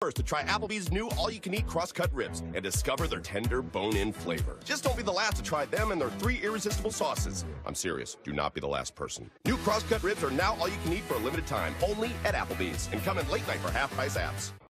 First to try Applebee's new all-you-can-eat cross-cut ribs and discover their tender bone-in flavor. Just don't be the last to try them and their 3 irresistible sauces. I'm serious. Do not be the last person. New cross-cut ribs are now all you can eat for a limited time, only at Applebee's, and come in late night for half-price apps.